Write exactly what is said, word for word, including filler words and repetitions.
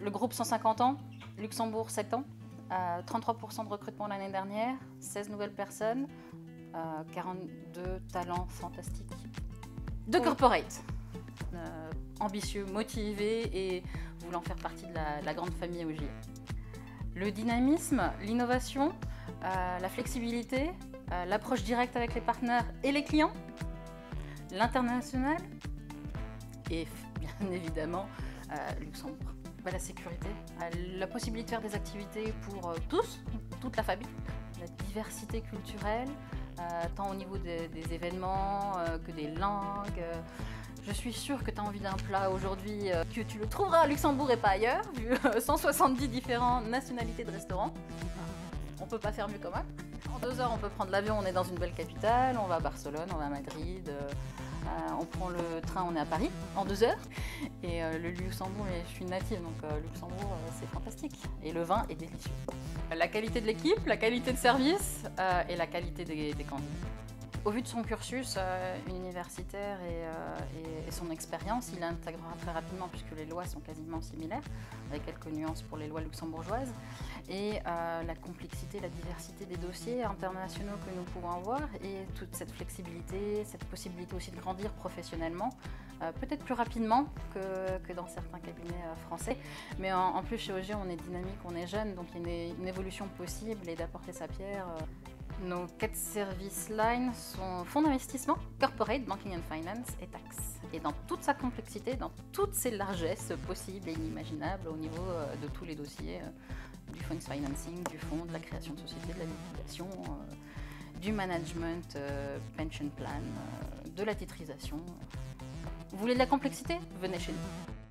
Le groupe cent cinquante ans, Luxembourg sept ans, euh, trente-trois pour cent de recrutement l'année dernière, seize nouvelles personnes, euh, quarante-deux talents fantastiques. De corporate, euh, ambitieux, motivés et voulant faire partie de la, de la grande famille O J. Le dynamisme, l'innovation, euh, la flexibilité, euh, l'approche directe avec les partenaires et les clients, l'international et bien évidemment euh, Luxembourg. Bah, la sécurité, euh, la possibilité de faire des activités pour euh, tous, toute la famille, la diversité culturelle, euh, tant au niveau des, des événements euh, que des langues. Euh, je suis sûre que tu as envie d'un plat aujourd'hui, euh, que tu le trouveras à Luxembourg et pas ailleurs, vu euh, cent soixante-dix différentes nationalités de restaurants. On peut pas faire mieux quand même. En deux heures, on peut prendre l'avion, on est dans une belle capitale, on va à Barcelone, on va à Madrid, euh, euh, on prend le train, on est à Paris en deux heures. Et euh, le Luxembourg, je suis native, donc euh, Luxembourg, euh, c'est fantastique. Et le vin est délicieux. La qualité de l'équipe, la qualité de service euh, et la qualité des, des candidats. Au vu de son cursus euh, universitaire et, euh, et, et son expérience, il intégrera très rapidement, puisque les lois sont quasiment similaires, avec quelques nuances pour les lois luxembourgeoises, et euh, la complexité, la diversité des dossiers internationaux que nous pouvons avoir, et toute cette flexibilité, cette possibilité aussi de grandir professionnellement, euh, peut-être plus rapidement que, que dans certains cabinets euh, français, mais en, en plus chez O G, on est dynamique, on est jeune, donc il y a une, une évolution possible et d'apporter sa pierre. Euh, Nos quatre service lines sont fonds d'investissement, corporate, banking and finance et taxes. Et dans toute sa complexité, dans toutes ses largesses possibles et inimaginables au niveau de tous les dossiers, du funds financing, du fonds, de la création de société, de la liquidation, du management, pension plan, de la titrisation. Vous voulez de la complexité? Venez chez nous.